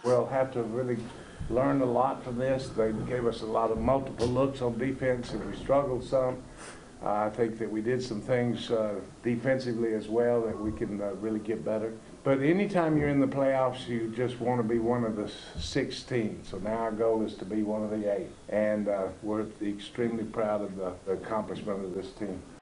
We'll have to really learn a lot from this. They gave us a lot of multiple looks on defense, and we struggled some. I think that we did some things defensively as well that we can really get better. But anytime you're in the playoffs, you just want to be one of the 16. So now our goal is to be one of the 8. And we're extremely proud of the accomplishment of this team.